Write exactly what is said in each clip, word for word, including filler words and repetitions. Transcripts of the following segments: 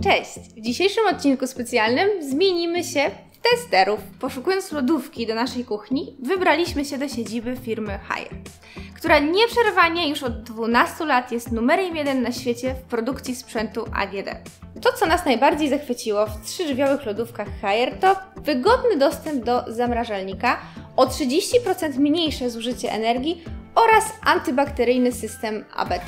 Cześć! W dzisiejszym odcinku specjalnym zmienimy się w testerów. Poszukując lodówki do naszej kuchni, wybraliśmy się do siedziby firmy Haier, która nieprzerwanie już od dwunastu lat jest numerem jeden na świecie w produkcji sprzętu A G D. To, co nas najbardziej zachwyciło w trzydrzwiowych lodówkach Haier, to wygodny dostęp do zamrażalnika, o trzydzieści procent mniejsze zużycie energii oraz antybakteryjny system A B T.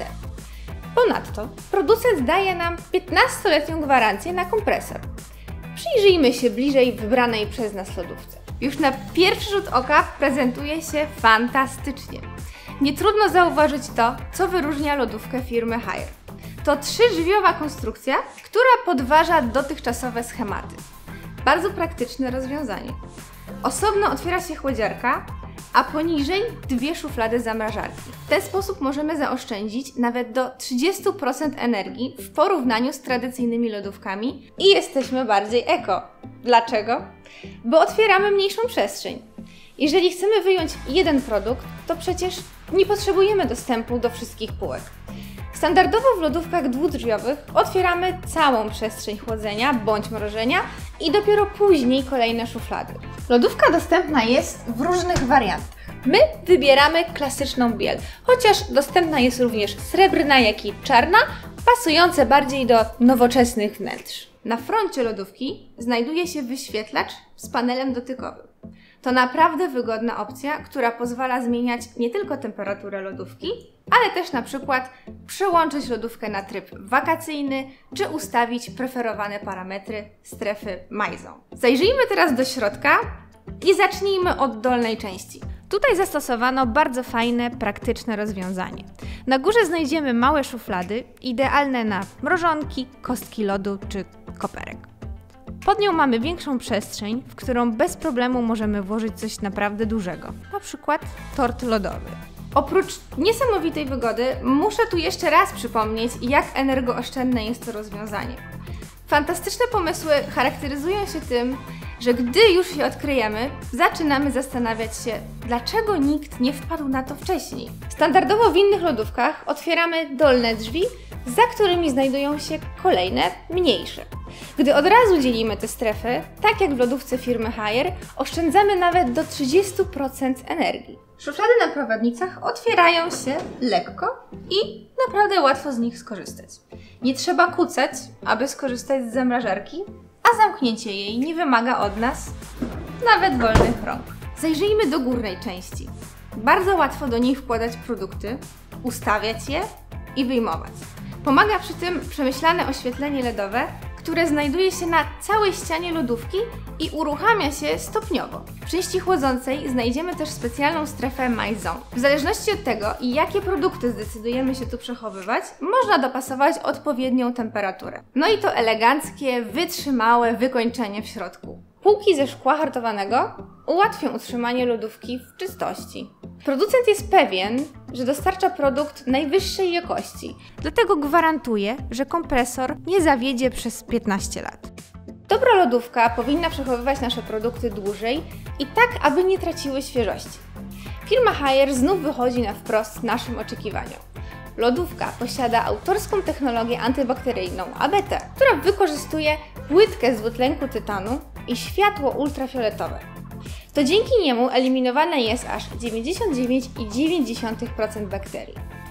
Ponadto producent daje nam piętnastoletnią gwarancję na kompresor. Przyjrzyjmy się bliżej wybranej przez nas lodówce. Już na pierwszy rzut oka prezentuje się fantastycznie. Nie trudno zauważyć to, co wyróżnia lodówkę firmy Haier. To trzydrzwiowa konstrukcja, która podważa dotychczasowe schematy. Bardzo praktyczne rozwiązanie. Osobno otwiera się chłodziarka, a poniżej dwie szuflady zamrażarki. W ten sposób możemy zaoszczędzić nawet do trzydziestu procent energii w porównaniu z tradycyjnymi lodówkami i jesteśmy bardziej eko. Dlaczego? Bo otwieramy mniejszą przestrzeń. Jeżeli chcemy wyjąć jeden produkt, to przecież nie potrzebujemy dostępu do wszystkich półek. Standardowo w lodówkach dwudrzwiowych otwieramy całą przestrzeń chłodzenia bądź mrożenia i dopiero później kolejne szuflady. Lodówka dostępna jest w różnych wariantach. My wybieramy klasyczną biel, chociaż dostępna jest również srebrna, jak i czarna, pasujące bardziej do nowoczesnych wnętrz. Na froncie lodówki znajduje się wyświetlacz z panelem dotykowym. To naprawdę wygodna opcja, która pozwala zmieniać nie tylko temperaturę lodówki, ale też na przykład przełączyć lodówkę na tryb wakacyjny, czy ustawić preferowane parametry strefy MyZone. Zajrzyjmy teraz do środka i zacznijmy od dolnej części. Tutaj zastosowano bardzo fajne, praktyczne rozwiązanie. Na górze znajdziemy małe szuflady, idealne na mrożonki, kostki lodu czy koperek. Pod nią mamy większą przestrzeń, w którą bez problemu możemy włożyć coś naprawdę dużego, na przykład tort lodowy. Oprócz niesamowitej wygody, muszę tu jeszcze raz przypomnieć, jak energooszczędne jest to rozwiązanie. Fantastyczne pomysły charakteryzują się tym, że gdy już je odkryjemy, zaczynamy zastanawiać się, dlaczego nikt nie wpadł na to wcześniej. Standardowo w innych lodówkach otwieramy dolne drzwi, za którymi znajdują się kolejne, mniejsze. Gdy od razu dzielimy te strefy, tak jak w lodówce firmy Haier, oszczędzamy nawet do trzydziestu procent energii. Szuflady na prowadnicach otwierają się lekko i naprawdę łatwo z nich skorzystać. Nie trzeba kucać, aby skorzystać z zamrażarki, a zamknięcie jej nie wymaga od nas nawet wolnych rąk. Zajrzyjmy do górnej części. Bardzo łatwo do niej wkładać produkty, ustawiać je i wyjmować. Pomaga przy tym przemyślane oświetlenie LEDowe, które znajduje się na całej ścianie lodówki i uruchamia się stopniowo. W części chłodzącej znajdziemy też specjalną strefę MyZone. W zależności od tego, jakie produkty zdecydujemy się tu przechowywać, można dopasować odpowiednią temperaturę. No i to eleganckie, wytrzymałe wykończenie w środku. Półki ze szkła hartowanego ułatwią utrzymanie lodówki w czystości. Producent jest pewien, że dostarcza produkt najwyższej jakości, dlatego gwarantuje, że kompresor nie zawiedzie przez piętnaście lat. Dobra lodówka powinna przechowywać nasze produkty dłużej i tak, aby nie traciły świeżości. Firma Haier znów wychodzi na wprost naszym oczekiwaniom. Lodówka posiada autorską technologię antybakteryjną A B T, która wykorzystuje płytkę z dwutlenku tytanu i światło ultrafioletowe. To dzięki niemu eliminowane jest aż dziewięćdziesiąt dziewięć przecinek dziewięć procent bakterii.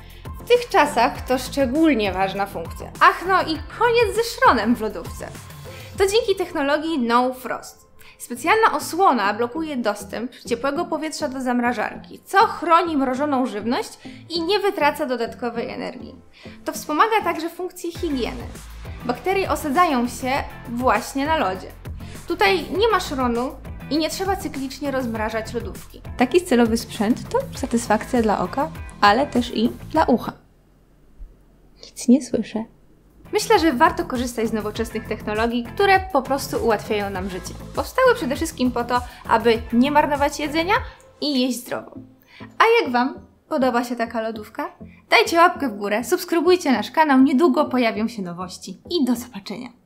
W tych czasach to szczególnie ważna funkcja. Ach no i koniec ze szronem w lodówce. To dzięki technologii No Frost. Specjalna osłona blokuje dostęp ciepłego powietrza do zamrażarki, co chroni mrożoną żywność i nie wytraca dodatkowej energii. To wspomaga także funkcję higieny. Bakterie osadzają się właśnie na lodzie. Tutaj nie ma szronu i nie trzeba cyklicznie rozmrażać lodówki. Taki celowy sprzęt to satysfakcja dla oka, ale też i dla ucha. Nic nie słyszę. Myślę, że warto korzystać z nowoczesnych technologii, które po prostu ułatwiają nam życie. Powstały przede wszystkim po to, aby nie marnować jedzenia i jeść zdrowo. A jak Wam podoba się taka lodówka? Dajcie łapkę w górę, subskrybujcie nasz kanał, niedługo pojawią się nowości. I do zobaczenia!